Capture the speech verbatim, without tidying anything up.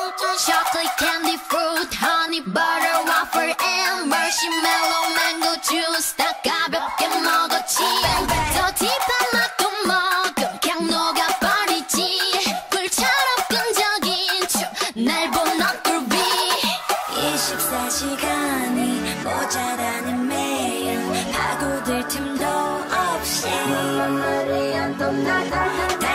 chocolate candy fruit honey butter waffle and marshmallow mango juice 다 가볍게 먹었지 더 딥한 맛도 먹음 그냥 녹아버리지 불처럼 끈적인 춤날 본 얼굴 이십사 시간이 모자라는 매일 파고들 틈도 없이 말이 안 통하다